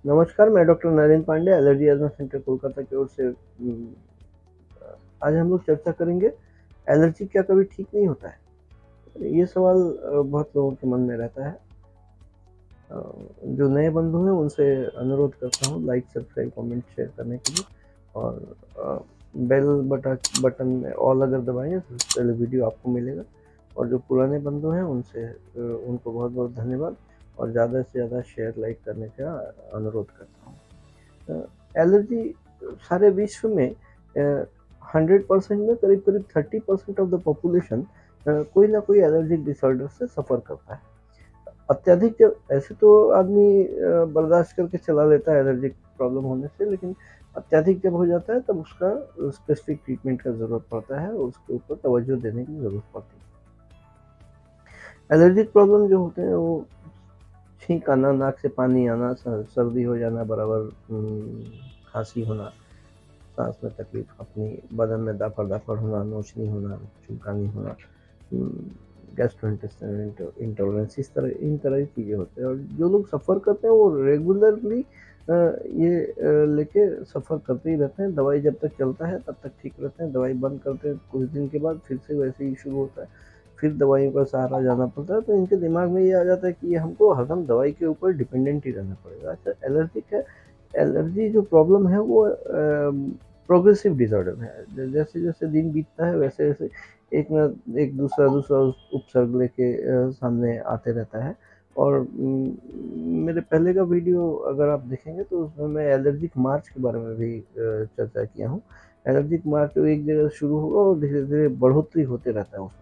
नमस्कार, मैं doctor Narendra Pandey, allergy asthma centre Kolkata की ओर से। आज हम लोग चर्चा करेंगे, एलर्जी क्या कभी ठीक नहीं होता है? ये सवाल बहुत लोगों के मन में रहता है। जो नए बंधु हैं उनसे अनुरोध करता हूँ लाइक, सब्सक्राइब, कमेंट, शेयर करने के लिए, और बेल बटन में ऑल अगर दबाएंगे तो पहले वीडियो आपको मिलेगा। और जो पुराने बंधु हैं उनसे उनको बहुत बहुत धन्यवाद, और ज़्यादा से ज़्यादा शेयर लाइक करने का अनुरोध करता हूँ। एलर्जी सारे विश्व में 100% में करीब करीब 30% ऑफ द पॉपुलेशन कोई ना कोई एलर्जिक डिसऑर्डर से सफ़र करता है। अत्यधिक जब ऐसे तो आदमी बर्दाश्त करके चला लेता है एलर्जिक प्रॉब्लम होने से, लेकिन अत्यधिक जब हो जाता है तब उसका स्पेसिफिक ट्रीटमेंट का ज़रूरत पड़ता है, और उसके ऊपर तवज्जो देने की ज़रूरत पड़ती है। एलर्जिक प्रॉब्लम जो होते हैं वो छींक आना, नाक से पानी आना, सर्दी हो जाना बराबर, खांसी होना, सांस में तकलीफ, अपनी बदन में दाफड़ होना, नोचनी होना, चुनकानी होना, गैस्ट्रोइंटेस्टाइनल इंटॉलरेंस, इन तरह की चीज़ें होती हैं। और जो लोग सफ़र करते हैं वो रेगुलरली ये लेके सफ़र करते ही रहते हैं। दवाई जब तक चलता है तब तक ठीक रहते हैं, दवाई बंद करते हैं कुछ दिन के बाद फिर से वैसे ही शुरू होता है, फिर दवाइयों का सहारा जाना पड़ता है। तो इनके दिमाग में ये आ जाता है कि ये हमको हरदम दवाई के ऊपर डिपेंडेंट ही रहना पड़ेगा। अच्छा, एलर्जिक है, एलर्जी जो प्रॉब्लम है वो प्रोग्रेसिव डिसऑर्डर है। जैसे जैसे दिन बीतता है वैसे वैसे एक न एक दूसरा उपसर्ग लेके सामने आते रहता है। और मेरे पहले का वीडियो अगर आप देखेंगे तो उसमें मैं एलर्जिक मार्च के बारे में भी चर्चा किया हूँ। एलर्जिक मार्च जो एक जगह शुरू होगा और धीरे धीरे बढ़ोतरी होते रहता है उसमें।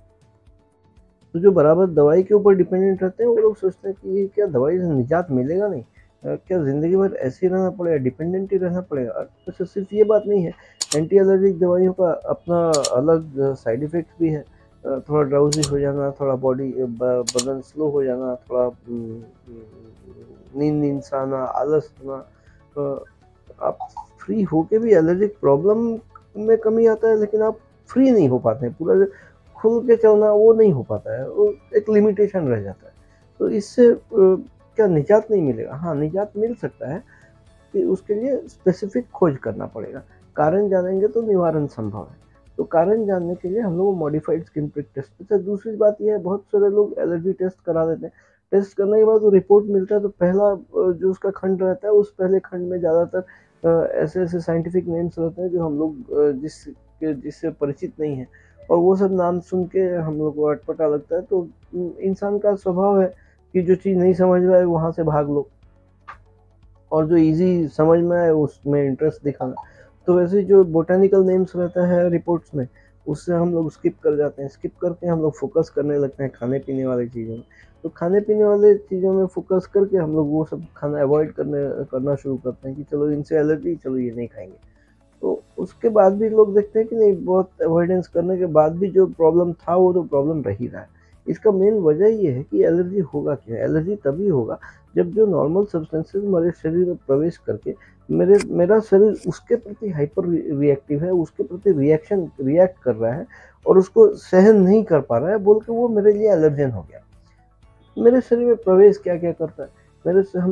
तो जो बराबर दवाई के ऊपर डिपेंडेंट रहते हैं वो लोग सोचते हैं कि क्या दवाई से निजात मिलेगा नहीं, क्या ज़िंदगी भर ऐसे ही रहना पड़ेगा, डिपेंडेंट ही रहना पड़ेगा। अच्छा, सिर्फ ये बात नहीं है, एंटी एलर्जिक दवाइयों का अपना अलग साइड इफ़ेक्ट्स भी है। थोड़ा ड्राउज़ी हो जाना, थोड़ा बदन स्लो हो जाना, थोड़ा नींद सा आना, आलस होना। आप फ्री होके भी एलर्जिक प्रॉब्लम में कमी आता है, लेकिन आप फ्री नहीं हो पाते हैं। पूरा खुल के चलना वो नहीं हो पाता है, वो एक लिमिटेशन रह जाता है। तो इससे क्या निजात नहीं मिलेगा? हाँ, निजात मिल सकता है, कि उसके लिए स्पेसिफिक खोज करना पड़ेगा। कारण जानेंगे तो निवारण संभव है। तो कारण जानने के लिए हम लोग मॉडिफाइड स्किन प्रिक टेस्ट। अच्छा, दूसरी बात ये है, बहुत सारे लोग एलर्जी टेस्ट करा देते हैं। टेस्ट करने के बाद वो रिपोर्ट मिलता है तो पहला जो उसका खंड रहता है, उस पहले खंड में ज़्यादातर ऐसे-ऐसे साइंटिफिक नेम्स रहते हैं जो हम लोग जिससे परिचित नहीं हैं, और वो सब नाम सुन के हम लोग को अटपटा लगता है। तो इंसान का स्वभाव है कि जो चीज़ नहीं समझ में आए वहाँ से भाग लो, और जो ईज़ी समझ में आए उसमें इंटरेस्ट दिखाना। तो वैसे जो बॉटैनिकल नेम्स रहता है रिपोर्ट्स में, उससे हम लोग स्किप कर जाते हैं। स्किप करके हम लोग फ़ोकस करने लगते हैं खाने-पीने वाली चीज़ों में। तो खाने-पीने वाले चीज़ों में फ़ोकस करके हम लोग वो सब खाना अवॉइड करना शुरू करते हैं कि चलो इनसे एलर्जी, चलो ये नहीं खाएँगे। तो उसके बाद भी लोग देखते हैं कि नहीं, बहुत अवॉइडेंस करने के बाद भी जो प्रॉब्लम था वो तो प्रॉब्लम रह ही रहा है। इसका मेन वजह ये है कि एलर्जी होगा क्यों? एलर्जी तभी होगा जब जो नॉर्मल सब्सटेंसेस हमारे शरीर में प्रवेश करके मेरा शरीर उसके प्रति हाइपर रिएक्टिव है, उसके प्रति रिएक्ट कर रहा है, और उसको सहन नहीं कर पा रहा है, बोल के वो मेरे लिए एलर्जन हो गया। मेरे शरीर में प्रवेश क्या-क्या करता है। मेरे से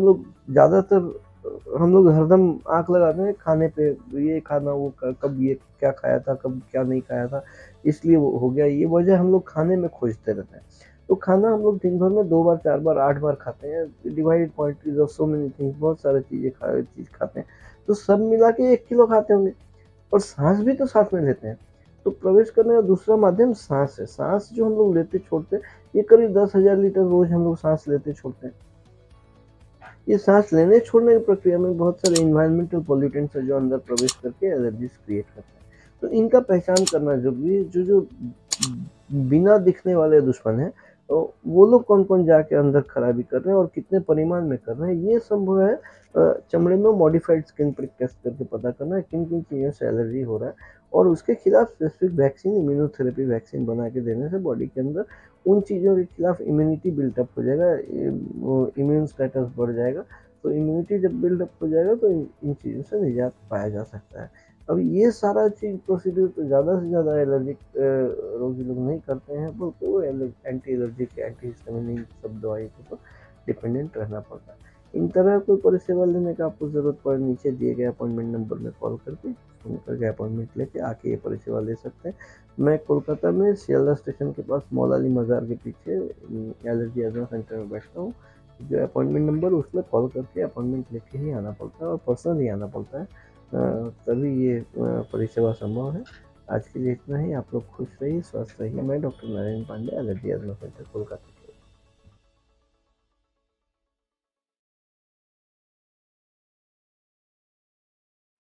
हम लोग हरदम आँख लगाते हैं खाने पे, ये खाना, वो कब ये क्या खाया था, कब क्या नहीं खाया था, इसलिए वो हो गया। ये वजह हम लोग खाने में खोजते रहते हैं। तो खाना हम लोग दिन भर में 2 बार, 4 बार, 8 बार खाते हैं। Divided quantities of so many things, बहुत सारी चीज़ खाते हैं। तो सब मिला के 1 किलो खाते होंगे। और साँस भी तो साथ में लेते हैं। तो प्रवेश करने का दूसरा माध्यम साँस है। साँस जो हम लोग लेते छोड़ते हैं, ये करीब 10,000 लीटर रोज़ हम लोग साँस लेते छोड़ते हैं। ये साँस लेने छोड़ने की प्रक्रिया में बहुत सारे एनवायरमेंटल पॉल्यूटेंट्स हैं जो अंदर प्रवेश करके एलर्जीज़ क्रिएट करते हैं। तो इनका पहचान करना ज़रूरी है। जो बिना दिखने वाले दुश्मन हैं, तो वो लोग कौन-कौन जाके अंदर खराबी कर रहे हैं और कितने परिमाण में कर रहे हैं, ये संभव है चमड़े में मॉडिफाइड स्किन प्रिक टेस्ट करके पता करना है किन-किन चीज़ों से एलर्जी हो रहा है, और उसके खिलाफ स्पेसिफिक वैक्सीन, इम्यूनोथेरेपी वैक्सीन बना के देने से बॉडी के अंदर उन चीज़ों के खिलाफ इम्यूनिटी बिल्टअप हो जाएगा, वो इम्यून स्टेटस बढ़ जाएगा। तो इम्यूनिटी जब बिल्डअप हो जाएगा तो इन चीज़ों से निजात पाया जा सकता है। अब ये सारा चीज़ प्रोसीड्यूर तो ज़्यादा से ज़्यादा एलर्जिक रोगी लोग नहीं करते हैं, बल्कि वो एंटी एलर्जिक, एंटी हिस्टामिनिक सब दवाई के ऊपर डिपेंडेंट रहना पड़ता है। इन तरह कोई परिसेवा लेने का आपको ज़रूरत पड़े, नीचे दिए गए अपॉइंटमेंट नंबर में कॉल करके, फ़ोन करके अपॉइंटमेंट लेके आके ये परिसेवा ले सकते हैं। मैं कोलकाता में सियालदह स्टेशन के पास मौला अली मज़ार के पीछे एलर्जी अज़मा सेंटर में बैठता हूँ। जो अपॉइंटमेंट नंबर उसमें कॉल करके अपॉइंटमेंट लेके ही आना पड़ता है और पर्सनली आना पड़ता है। तभी ये परिसेवा संभव है। आज के लिए इतना ही। आप लोग खुश रहिए, स्वस्थ रहिए। मैं doctor Narayan Pandey, allergy asthma centre, Kolkata.